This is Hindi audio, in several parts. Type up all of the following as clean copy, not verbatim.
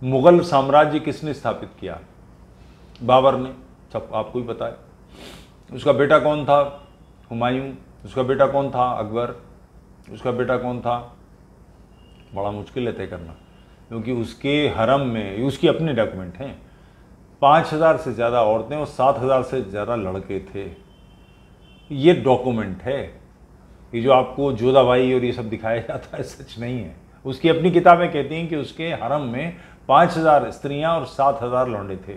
मुगल साम्राज्य किसने स्थापित किया? बाबर ने, सब आपको ही पता है। उसका बेटा कौन था? हुमायूं। उसका बेटा कौन था? अकबर। उसका बेटा कौन था? बड़ा मुश्किल है तय करना, क्योंकि उसके हरम में, उसकी अपने डॉक्यूमेंट हैं, 5000 से ज़्यादा औरतें और 7000 से ज़्यादा लड़के थे। ये डॉक्यूमेंट है। ये जो आपको जोधाबाई और ये सब दिखाया जाता है सच नहीं है। उसकी अपनी किताबें कहती हैं कि उसके हरम में 5000 स्त्रियां और 7000 लौंडे थे।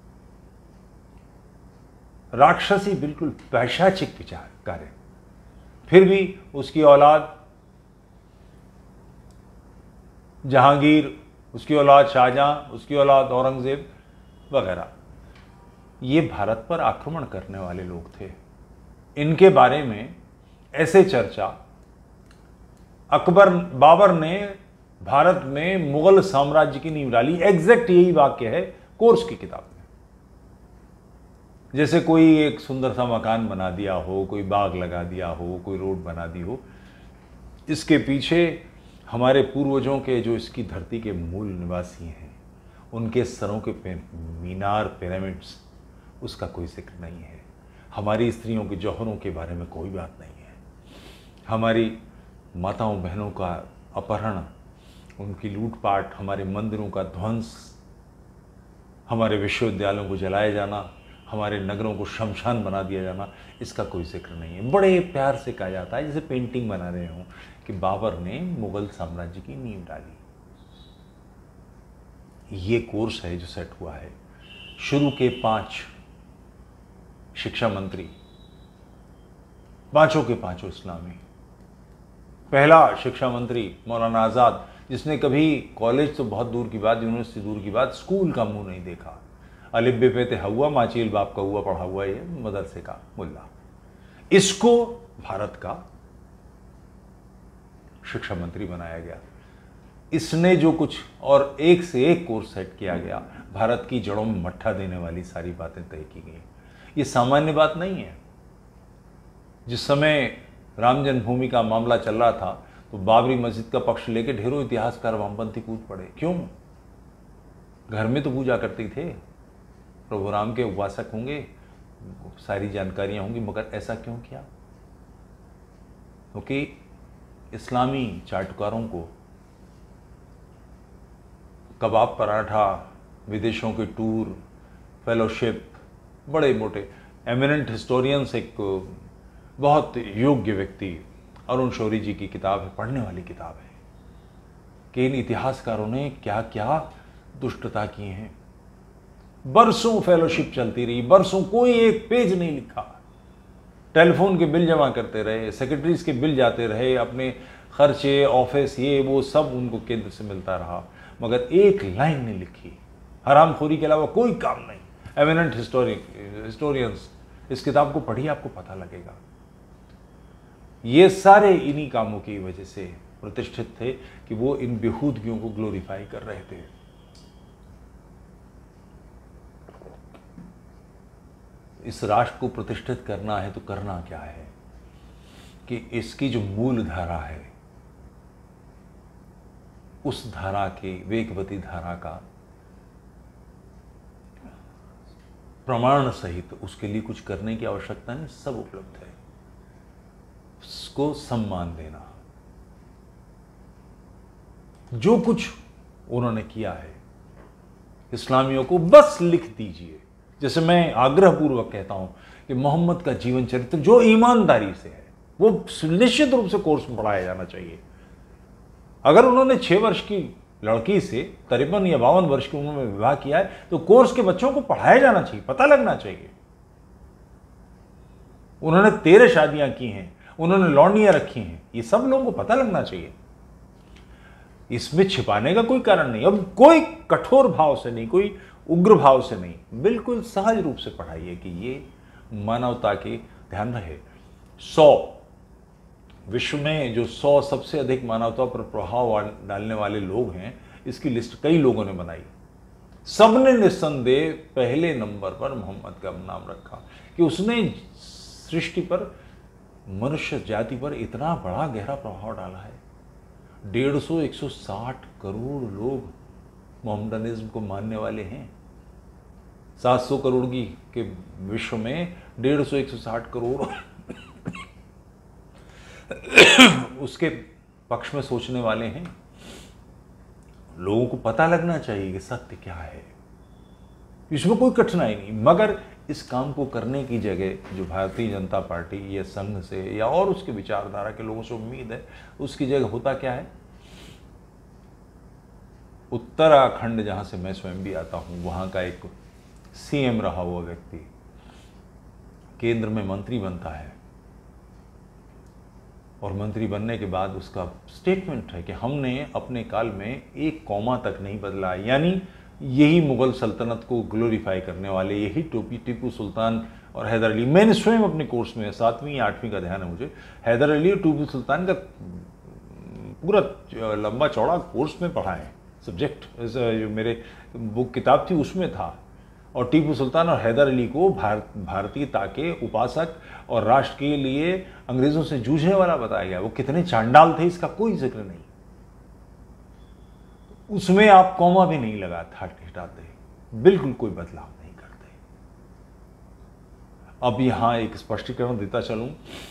राक्षसी, बिल्कुल पैशाचिक विचार कार्य। फिर भी उसकी औलाद जहांगीर, उसकी औलाद शाहजहां, उसकी औलाद औरंगजेब वगैरह, ये भारत पर आक्रमण करने वाले लोग थे। इनके बारे में ऐसे चर्चा बाबर ने भारत में मुगल साम्राज्य की नींव डाली। एग्जैक्ट यही वाक्य है कोर्स की किताब में। जैसे कोई एक सुंदर सा मकान बना दिया हो, कोई बाग लगा दिया हो, कोई रोड बना दी हो, इसके पीछे हमारे पूर्वजों के, जो इसकी धरती के मूल निवासी हैं, उनके सरों के मीनार, पिरामिड्स, उसका कोई जिक्र नहीं है। हमारी स्त्रियों के जौहरों के बारे में कोई बात नहीं है। हमारी माताओं बहनों का अपहरण, उनकी लूटपाट, हमारे मंदिरों का ध्वंस, हमारे विश्वविद्यालयों को जलाया जाना, हमारे नगरों को शमशान बना दिया जाना, इसका कोई जिक्र नहीं है। बड़े प्यार से कहा जाता है, जैसे पेंटिंग बना रहे हों, कि बाबर ने मुगल साम्राज्य की नींव डाली। ये कोर्स है जो सेट हुआ है। शुरू के 5 शिक्षा मंत्री, पांचों के पांचों इस्लामी। पहला शिक्षा मंत्री मौलाना आज़ाद, जिसने कभी कॉलेज तो बहुत दूर की बात, यूनिवर्सिटी दूर की बात, स्कूल का मुंह नहीं देखा। अलिफ बे पे ते हवा, माचील बाप का हुआ पढ़ा हुआ ये मदरसे का मुल्ला, इसको भारत का शिक्षा मंत्री बनाया गया। इसने जो कुछ और एक से एक कोर्स सेट किया गया, भारत की जड़ों में मट्ठा देने वाली सारी बातें तय की गई। ये सामान्य बात नहीं है। जिस समय राम जन्मभूमि का मामला चल रहा था, तो बाबरी मस्जिद का पक्ष लेकर ढेरों इतिहासकार वामपंथी कूद पड़े। क्यों? घर में तो पूजा करते थे, प्रभु राम के उपासक होंगे, सारी जानकारियां होंगी, मगर ऐसा क्यों किया? क्योंकि इस्लामी चाटुकारों को कबाब पराठा, विदेशों के टूर, फेलोशिप, बड़े मोटे एमिनेंट हिस्टोरियंस, एक बहुत योग्य व्यक्ति अरुण शौरी जी की किताब है, पढ़ने वाली किताब है कि इन इतिहासकारों ने क्या क्या दुष्टता की हैं। बरसों फेलोशिप चलती रही, बरसों कोई एक पेज नहीं लिखा। टेलीफोन के बिल जमा करते रहे, सेक्रेटरीज के बिल जाते रहे, अपने खर्चे, ऑफिस, ये वो सब उनको केंद्र से मिलता रहा, मगर एक लाइन नहीं लिखी। हरामखोरी के अलावा कोई काम नहीं। एमिनेंट हिस्टोरियंस, इस किताब को पढ़िए, आपको पता लगेगा। ये सारे इन्हीं कामों की वजह से प्रतिष्ठित थे कि वो इन बेहूदगियों को ग्लोरीफाई कर रहे थे। इस राष्ट्र को प्रतिष्ठित करना है तो करना क्या है कि इसकी जो मूल धारा है, उस धारा के, वेगवती धारा का प्रमाण सहित उसके लिए कुछ करने की आवश्यकता नहीं, सब उपलब्ध है। उसको सम्मान देना। जो कुछ उन्होंने किया है, इस्लामियों को बस लिख दीजिए। जैसे मैं आग्रहपूर्वक कहता हूं कि मोहम्मद का जीवन चरित्र जो ईमानदारी से है, वो निश्चित रूप से कोर्स में पढ़ाया जाना चाहिए। अगर उन्होंने 6 वर्ष की लड़की से 53 या 52 वर्ष की उम्र में विवाह किया है, तो कोर्स के बच्चों को पढ़ाया जाना चाहिए, पता लगना चाहिए। उन्होंने 13 शादियां की हैं, उन्होंने लौंडियां रखी हैं, ये सब लोगों को पता लगना चाहिए। इसमें छिपाने का कोई कारण नहीं। अब कोई कठोर भाव से नहीं, कोई उग्र भाव से नहीं, बिल्कुल सहज रूप से पढ़ाइए कि ये मानवता के ध्यान रहे। 100 विश्व में जो 100 सबसे अधिक मानवता पर प्रभाव डालने वाले लोग हैं, इसकी लिस्ट कई लोगों ने बनाई। सबने निस्संदेह पहले नंबर पर मोहम्मद का नाम रखा कि उसने सृष्टि पर, मनुष्य जाति पर इतना बड़ा गहरा प्रभाव डाला है। 150-160 करोड़ लोग मोहम्मडनिज्म को मानने वाले हैं। 700 करोड़ की के विश्व में 150-160 करोड़ उसके पक्ष में सोचने वाले हैं। लोगों को पता लगना चाहिए कि सत्य क्या है, इसमें कोई कठिनाई नहीं। मगर इस काम को करने की जगह जो भारतीय जनता पार्टी या संघ से या और उसके विचारधारा के लोगों से उम्मीद है, उसकी जगह होता क्या है? उत्तराखंड, जहां से मैं स्वयं भी आता हूं, वहां का एक सीएम रहा हुआ व्यक्ति केंद्र में मंत्री बनता है और मंत्री बनने के बाद उसका स्टेटमेंट है कि हमने अपने काल में एक कॉमा तक नहीं बदला। यानी यही मुगल सल्तनत को ग्लोरीफाई करने वाले, यही टीपू सुल्तान और हैदर अली, मैंने स्वयं अपने कोर्स में 7वीं 8वीं का ध्यान है मुझे, हैदर अली और टीपू सुल्तान का पूरा लंबा चौड़ा कोर्स में पढ़ा है, सब्जेक्ट जो मेरे बुक किताब थी उसमें था। और टीपू सुल्तान और हैदर अली को भारतीयता के उपासक और राष्ट्र के लिए अंग्रेजों से जूझने वाला बताया गया। वो कितने चांडाल थे इसका कोई जिक्र नहीं, उसमें आप कॉमा भी नहीं हटाते, बिल्कुल कोई बदलाव नहीं करते। अब यहां एक स्पष्टीकरण देता चलूं,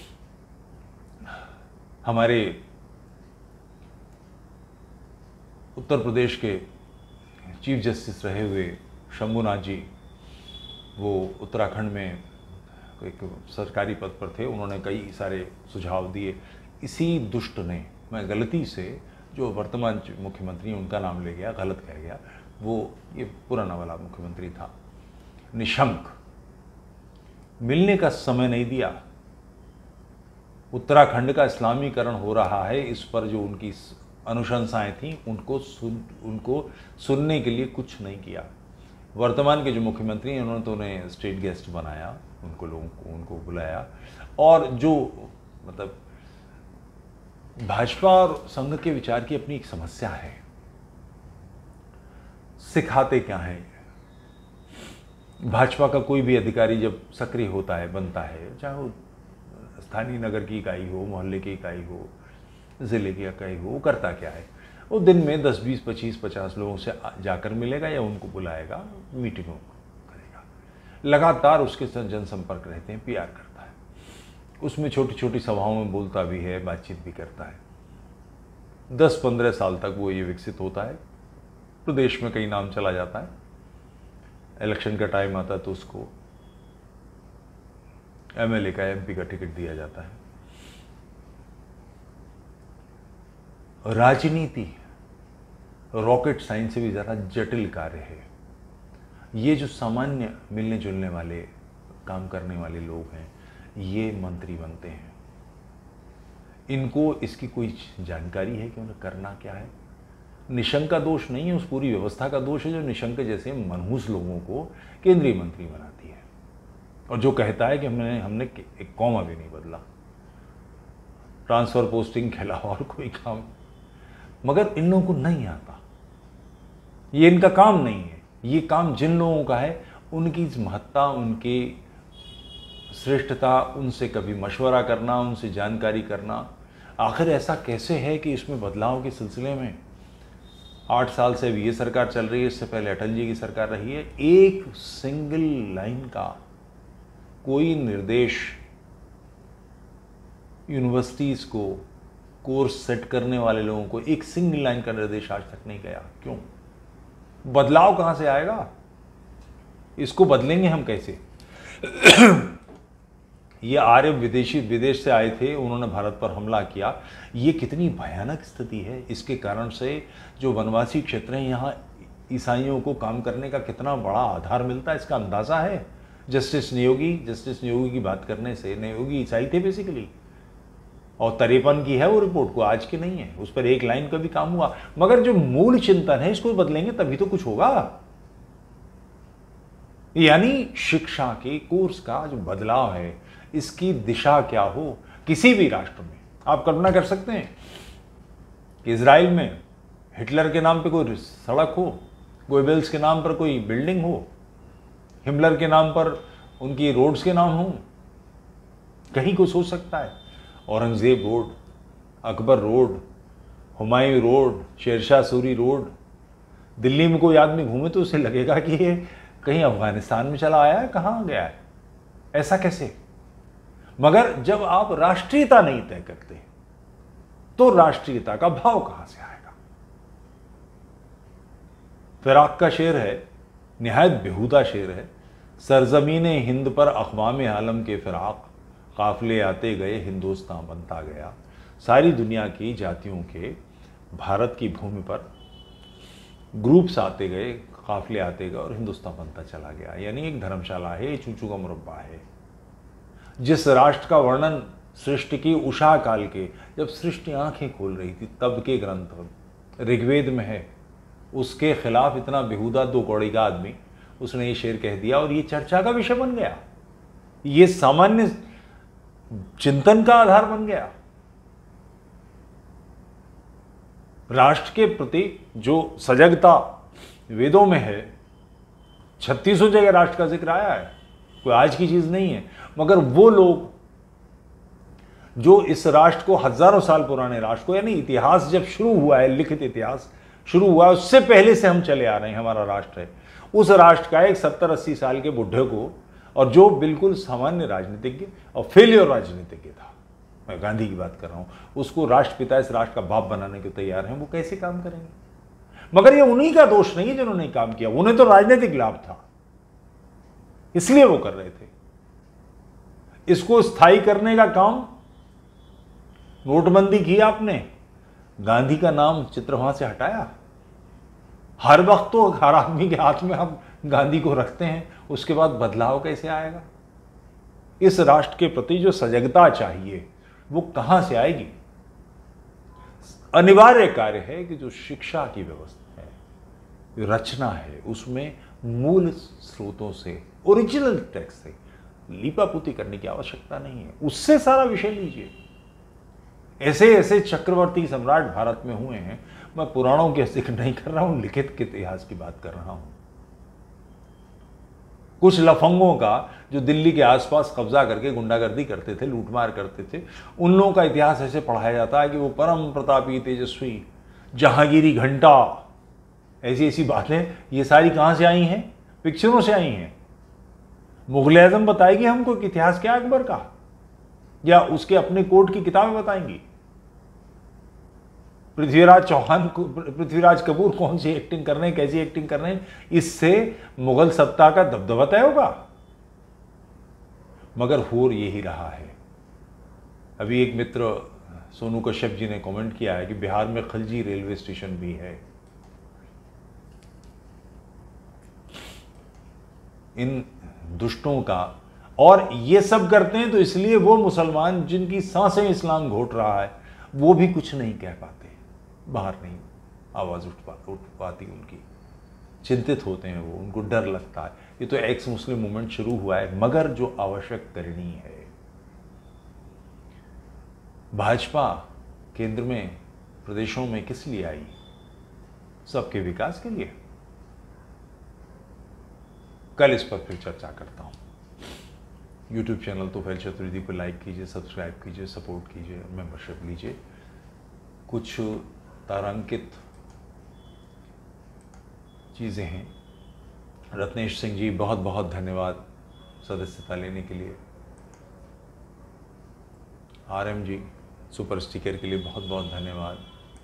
हमारे उत्तर प्रदेश के चीफ जस्टिस रहे हुए शंभुनाथ जी, वो उत्तराखंड में एक सरकारी पद पर थे, उन्होंने कई सारे सुझाव दिए। इसी दुष्ट ने, मैं गलती से जो वर्तमान मुख्यमंत्री हैं उनका नाम ले गया, गलत कह गया, वो ये पुराना वाला मुख्यमंत्री था, निशंक, मिलने का समय नहीं दिया। उत्तराखंड का इस्लामीकरण हो रहा है, इस पर जो उनकी अनुशंसाएं थी उनको सुनने के लिए कुछ नहीं किया। वर्तमान के जो मुख्यमंत्री हैं उन्होंने तो उन्हें स्टेट गेस्ट बनाया, उनको बुलाया, और जो मतलब भाजपा और संघ के विचार की अपनी एक समस्या है, सिखाते क्या है। भाजपा का कोई भी अधिकारी जब सक्रिय होता है, बनता है, चाहे वो स्थानीय नगर की इकाई हो, मोहल्ले की इकाई हो, जिले की इकाई हो, वो करता क्या है? वो दिन में 10, 20, 25, 50 लोगों से जाकर मिलेगा या उनको बुलाएगा, मीटिंगों करेगा, लगातार उसके साथ जनसंपर्क रहते हैं, पीआर करता है, उसमें छोटी छोटी सभाओं में बोलता भी है, बातचीत भी करता है। 10-15 साल तक वो ये विकसित होता है, प्रदेश में कई नाम चला जाता है, इलेक्शन का टाइम आता है तो उसको एमएलए का, एमपी का टिकट दिया जाता है। राजनीति रॉकेट साइंस से भी ज़्यादा जटिल कार्य है। ये जो सामान्य मिलने जुलने वाले, काम करने वाले लोग हैं, ये मंत्री बनते हैं, इनको इसकी कोई जानकारी है कि उन्हें करना क्या है? निशंक का दोष नहीं है, उस पूरी व्यवस्था का दोष है जो निशंक जैसे मनहूस लोगों को केंद्रीय मंत्री बनाती है, और जो कहता है कि हमने एक कॉमा भी नहीं बदला, ट्रांसफर पोस्टिंग के अलावा और कोई काम। मगर इन लोगों को नहीं आता, ये इनका काम नहीं है। ये काम जिन लोगों का है, उनकी महत्ता, उनकी श्रेष्ठता, उनसे कभी मशवरा करना, उनसे जानकारी करना। आखिर ऐसा कैसे है कि इसमें बदलाव के सिलसिले में 8 साल से अभी ये सरकार चल रही है, इससे पहले अटल जी की सरकार रही है, एक सिंगल लाइन का कोई निर्देश यूनिवर्सिटीज़ को, कोर्स सेट करने वाले लोगों को एक सिंगल लाइन का निर्देश आज तक नहीं गया। क्यों? बदलाव कहां से आएगा? इसको बदलेंगे हम कैसे? ये आर्य विदेश से आए थे, उन्होंने भारत पर हमला किया। ये कितनी भयानक स्थिति है। इसके कारण से जो वनवासी क्षेत्र हैं, यहाँ ईसाइयों को काम करने का कितना बड़ा आधार मिलता है, इसका अंदाजा है। जस्टिस नियोगी की बात करने से, नियोगी ईसाई थे बेसिकली, और 53 की है वो रिपोर्ट, को आज की नहीं है, उस पर एक लाइन का भी काम हुआ। मगर जो मूल चिंतन है, इसको बदलेंगे तभी तो कुछ होगा। यानी शिक्षा के कोर्स का जो बदलाव है, इसकी दिशा क्या हो। किसी भी राष्ट्र में आप कल्पना कर सकते हैं कि इजराइल में हिटलर के नाम पे कोई सड़क हो, गोएबल्स के नाम पर कोई बिल्डिंग हो, हिमलर के नाम पर उनकी रोड्स के नाम हो। कहीं को सोच सकता है? Aurangzeb road, Akbar road, Humayun road, Shershah Suri road, Delhi में कोई आदमी घूमे तो उसे लगेगा कि ये कहीं अफगानिस्तान में चला आया है, कहां गया है, ऐसा कैसे। मगर जब आप राष्ट्रीयता नहीं तय करते तो राष्ट्रीयता का भाव कहां से आएगा। फिराक का शेर है, निहायत बेहुदा शेर है। सरजमीने हिंद पर अक़वाम आलम के फिराक, काफिले आते गए हिंदुस्तान बनता गया। सारी दुनिया की जातियों के भारत की भूमि पर ग्रुप्स आते गए, काफिले आते गए और हिंदुस्तान बनता चला गया। यानी एक धर्मशाला है, चूचू का मुरब्बा है। जिस राष्ट्र का वर्णन सृष्टि की उषा काल के, जब सृष्टि आंखें खोल रही थी, तब के ग्रंथ ऋग्वेद में है, उसके खिलाफ इतना बेहुदा दो कौड़ी का आदमी उसने ये शेर कह दिया और ये चर्चा का विषय बन गया, ये सामान्य चिंतन का आधार बन गया। राष्ट्र के प्रति जो सजगता वेदों में है, 3600 जगह राष्ट्र का जिक्र आया है, कोई आज की चीज नहीं है। मगर वो लोग जो इस राष्ट्र को, हजारों साल पुराने राष्ट्र को, यानी इतिहास जब शुरू हुआ है, लिखित इतिहास शुरू हुआ है, उससे पहले से हम चले आ रहे हैं, हमारा राष्ट्र है, उस राष्ट्र का एक 70-80 साल के बुढ़े को, और जो बिल्कुल सामान्य राजनीतिज्ञ और फेलियर राजनीतिज्ञ था, मैं गांधी की बात कर रहा हूं, उसको राष्ट्रपिता, इस राष्ट्र का बाप बनाने के तैयार हैं, वो कैसे काम करेंगे। मगर ये उन्हीं का दोष नहीं है जिन्होंने काम किया, उन्हें तो राजनीतिक लाभ था, इसलिए वो कर रहे थे। इसको स्थायी करने का काम, नोटबंदी की आपने, गांधी का नाम चित्र वहां से हटाया। हर वक्त तो हर आदमी के हाथ में हम गांधी को रखते हैं, उसके बाद बदलाव कैसे आएगा। इस राष्ट्र के प्रति जो सजगता चाहिए वो कहां से आएगी। अनिवार्य कार्य है कि जो शिक्षा की व्यवस्था है, जो रचना है, उसमें मूल स्रोतों से, ओरिजिनल टेक्स्ट से लीपापोती करने की आवश्यकता नहीं है, उससे सारा विषय लीजिए। ऐसे ऐसे चक्रवर्ती सम्राट भारत में हुए हैं, मैं पुराणों के जिक्र नहीं कर रहा हूं, लिखित के इतिहास की बात कर रहा हूं। कुछ लफंगों का जो दिल्ली के आसपास कब्जा करके गुंडागर्दी करते थे, लूटमार करते थे, उन लोगों का इतिहास ऐसे पढ़ाया जाता है कि वो परम प्रतापी, तेजस्वी, जहांगीरी घंटा, ऐसी ऐसी बातें, ये सारी कहां से आई हैं, पिक्चरों से आई हैं। मुगल आजम बताएगी हमको कि इतिहास क्या अकबर का, या उसके अपने कोर्ट की किताबें बताएंगी। पृथ्वीराज चौहान, पृथ्वीराज कपूर कौन सी एक्टिंग कर रहे हैं, कैसी एक्टिंग कर रहे हैं, इससे मुगल सत्ता का दबदबा तय होगा। मगर हो यही रहा है। अभी एक मित्र सोनू कश्यप जी ने कमेंट किया है कि बिहार में खलजी रेलवे स्टेशन भी है। इन दुष्टों का, और ये सब करते हैं तो इसलिए वो मुसलमान जिनकी सांसें इस्लाम घोट रहा है, वो भी कुछ नहीं कह पाते, बाहर नहीं आवाज उठ पाती उनकी, चिंतित होते हैं वो, उनको डर लगता है। ये तो एक्स मुस्लिम मूवमेंट शुरू हुआ है, मगर जो आवश्यक करनी है। भाजपा केंद्र में, प्रदेशों में किस लिए आई, सबके विकास के लिए। कल इस पर फिर चर्चा करता हूं। यूट्यूब चैनल तोफैल चतुर्वेदी को लाइक कीजिए, सब्सक्राइब कीजिए, सपोर्ट कीजिए, मेंबरशिप लीजिए। कुछ तारांकित चीज़ें हैं। रत्नेश सिंह जी, बहुत बहुत धन्यवाद सदस्यता लेने के लिए। RM जी, सुपर स्टिकर के लिए बहुत बहुत धन्यवाद।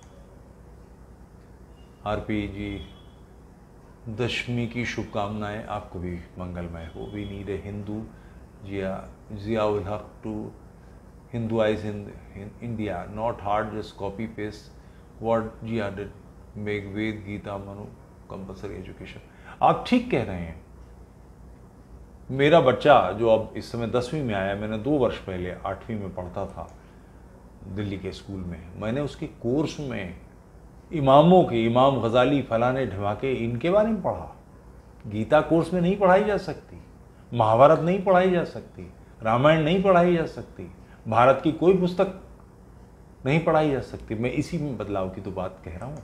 RP जी, दशमी की शुभकामनाएं, आपको भी मंगलमय हो। We need a Hindu Ziaul Haq to Hinduize in India, not hard, just copy paste what Jia did, make Ved, Gita, Manu compulsory education। आप ठीक कह रहे हैं। मेरा बच्चा जो अब इस समय 10वीं में आया, मैंने 2 वर्ष पहले 8वीं में पढ़ता था दिल्ली के स्कूल में, मैंने उसके कोर्स में इमामों के, इमाम गजाली, फलाने ढमाके, इनके बारे में पढ़ा। गीता कोर्स में नहीं पढ़ाई जा सकती, महाभारत नहीं पढ़ाई जा सकती, रामायण नहीं पढ़ाई जा सकती, भारत की कोई पुस्तक नहीं पढ़ाई जा सकती। मैं इसी में बदलाव की तो बात कह रहा हूं।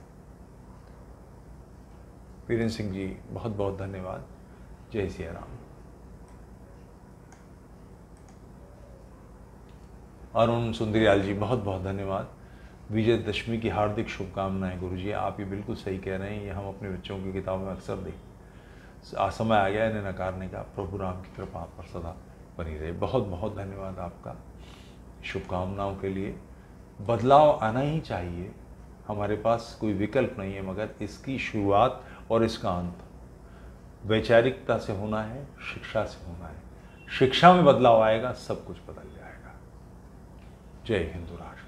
वीरेंद्र सिंह जी, बहुत बहुत धन्यवाद। जय सिया राम। अरुण सुंदरियाल जी, बहुत बहुत धन्यवाद। विजयदशमी की हार्दिक शुभकामनाएं गुरुजी। आप ये बिल्कुल सही कह रहे हैं, ये हम अपने बच्चों की किताब में अक्सर देख। समय आ गया इन्हें नकारने का। प्रभु राम की कृपा आप पर सदा बनी रहे। बहुत बहुत धन्यवाद आपका शुभकामनाओं के लिए। बदलाव आना ही चाहिए, हमारे पास कोई विकल्प नहीं है, मगर इसकी शुरुआत और इसका अंत वैचारिकता से होना है, शिक्षा से होना है। शिक्षा में बदलाव आएगा, सब कुछ बदल जाएगा। जय हिंद राष्ट्र।